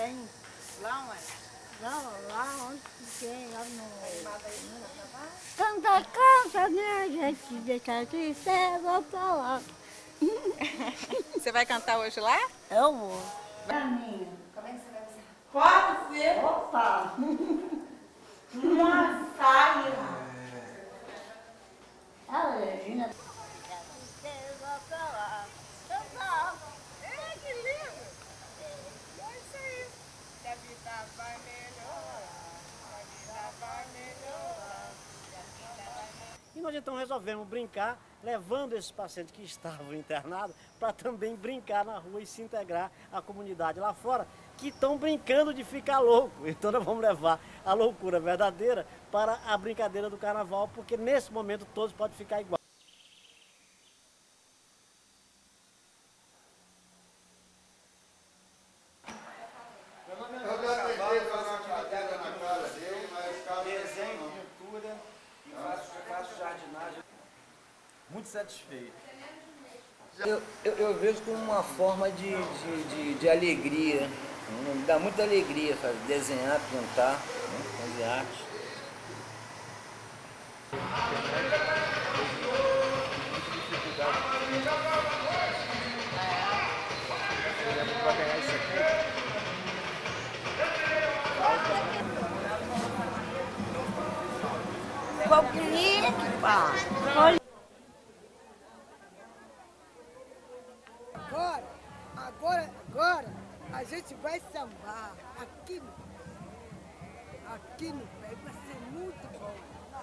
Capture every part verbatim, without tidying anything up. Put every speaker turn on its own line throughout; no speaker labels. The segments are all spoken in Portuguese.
Tem.
Lá onde?
Lá, lá onde tem, lá no... Canta, canta, né, gente? Deixa de ser, vou pra lá.
Você vai cantar hoje lá?
Eu vou.
Caminho. Como é que você vai usar? Pode ser.
Opa!
Uma saia.
A Regina.
Que lindo. É isso aí. A vida vai melhorar. A vida vai melhorar.
E nós então resolvemos brincar, levando esses pacientes que estavam internados para também brincar na rua e se integrar à comunidade lá fora, que estão brincando de ficar louco. Então nós vamos levar a loucura verdadeira para a brincadeira do carnaval, porque nesse momento todos podem ficar igual.
Eu já tentei fazer uma brincadeira na casa dele, mas
Desenho, pintura e faço, faço jardinagem. Muito satisfeito. Eu, eu, eu vejo como uma forma de, de, de, de alegria. Me dá muita alegria fazer, desenhar, pintar, né, fazer arte.
Qual cliente, pá?
Agora, agora, agora, a gente vai sambar aqui no pé. Aqui no pé, vai ser muito bom.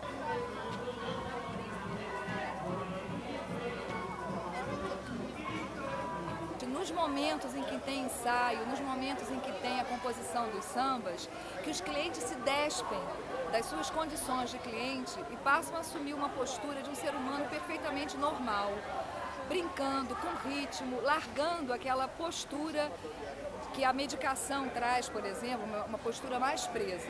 Nos momentos em que tem ensaio, nos momentos em que tem a composição dos sambas, que os clientes se despem das suas condições de cliente e passam a assumir uma postura de um ser humano perfeitamente normal, brincando com ritmo, largando aquela postura que a medicação traz, por exemplo, uma postura mais presa.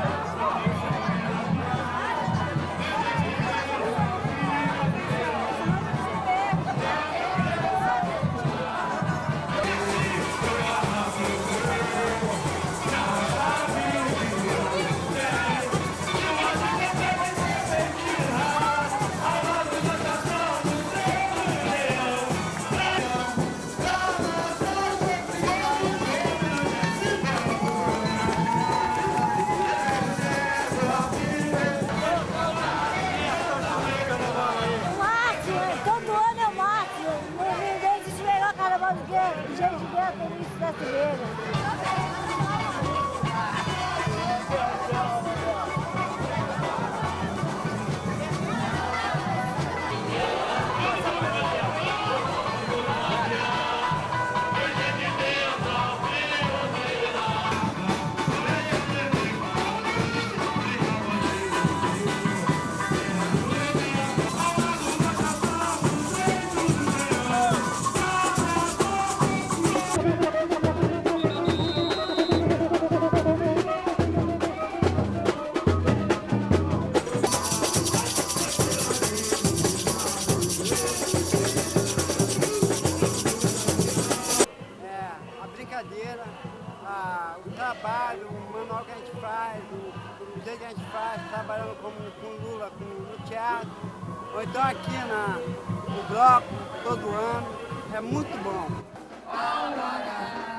Do jeito de ver tem isso brasileira.
A, o trabalho, o manual que a gente faz, o, o jeito que a gente faz, trabalhando como, com Lula, com, no teatro, ou então aqui na, no bloco, todo ano, é muito bom.